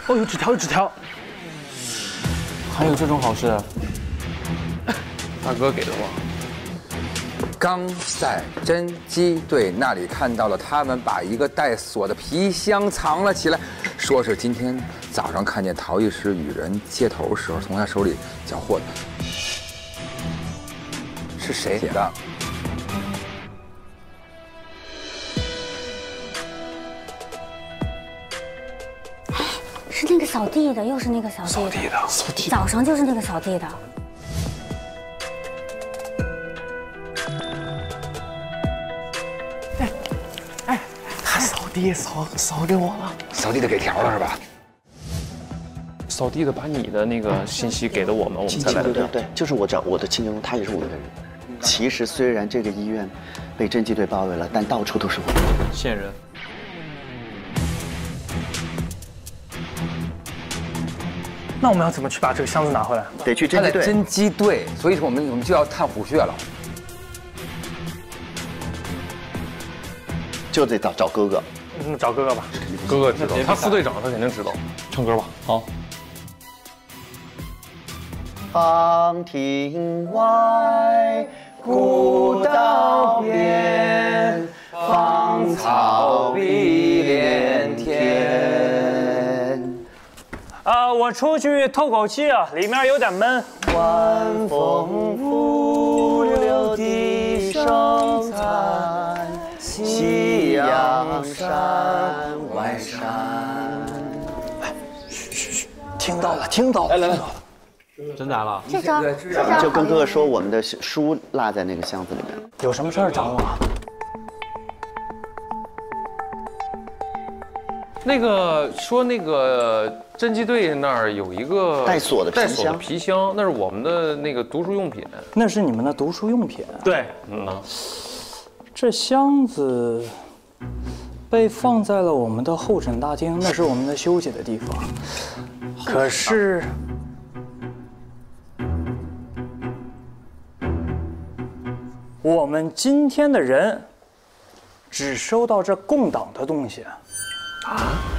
哦，有纸条，有纸条。还有这种好事？大哥给的我。 刚在侦缉队那里看到了他们把一个带锁的皮箱藏了起来，说是今天早上看见陶艺师与人接头时候从他手里缴获的。是谁写的？ 是那个扫地的，又是那个扫地的。扫地的。早上就是那个扫地的。 地扫给我了， 扫地的给条了是吧？ 扫地的把你的那个信息给了我们，我们才来的。 对，就是我找我的亲人，他也是我的人。其实虽然这个医院被侦缉队包围了，但到处都是我们线人。那我们要怎么去把这个箱子拿回来？ 得去侦缉队。 侦缉队，所以说我们就要探虎穴了。 就得找哥哥， 找哥哥吧，哥哥知道，他副队长，他肯定知道。唱歌吧，好。 芳亭外，古道边，芳草碧连天。 我出去透口气啊，里面有点闷。 晚风拂柳笛声残。 夕阳山外山。哎，嘘，听到了，听到了。来， 真来了。 这张， 就跟哥哥说，我们的书落在那个箱子里面。 有什么事儿找我？ 那个说那个侦缉队那儿有一个带锁的皮箱，那是我们的那个读书用品。 那是你们的读书用品？ 对， 这箱子被放在了我们的候诊大厅，那是我们的休息的地方。可是，我们今天的人只收到这共党的东西。啊？